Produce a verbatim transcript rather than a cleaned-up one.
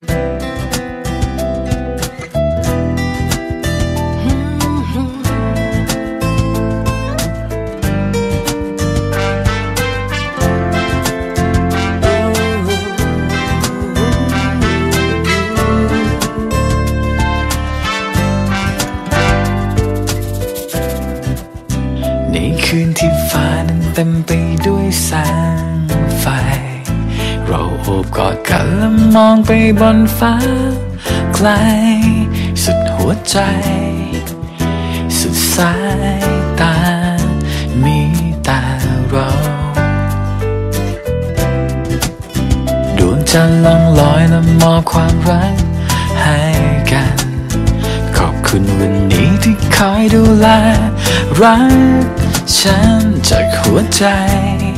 ในคืนที่ฟ้านั้นเต็มไปด้วยแสงไฟเราโอบกอดกันและมองไปบนฟ้าไกลสุดหัวใจสุดสายตามีแต่เราดวงจันทร์ล่องลอยและมอบความรักให้กันขอบคุณวันนี้ที่คอยดูแลรักฉันจากหัวใจ